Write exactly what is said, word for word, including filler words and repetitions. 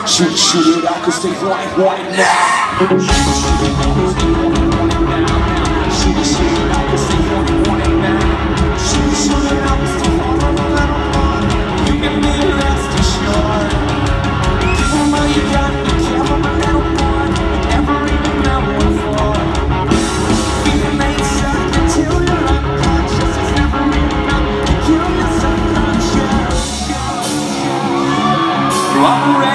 Shoot, shoot it out, cause they want it, want it now. Shoot, shoot it out, cause they want it, want it now. Shoot, shoot it out, cause they want it, want it now. Shoot, shoot it out, cause they want it, want it. You can be rest assured. Give them all you got, be careful, my little boy. You never even know what for. Being made suck until you're unconscious. It's never enough to kill your subconscious. Operate.